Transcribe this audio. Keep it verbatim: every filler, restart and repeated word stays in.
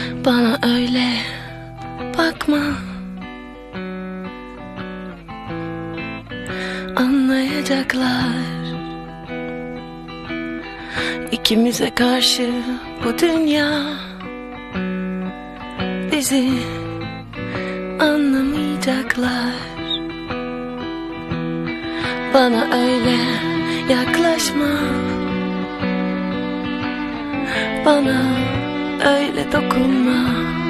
Bana öyle bakma, anlayacaklar. İkimize karşı bu dünya, bizi anlamayacaklar. Bana öyle yaklaşma, bana öyle dokunma.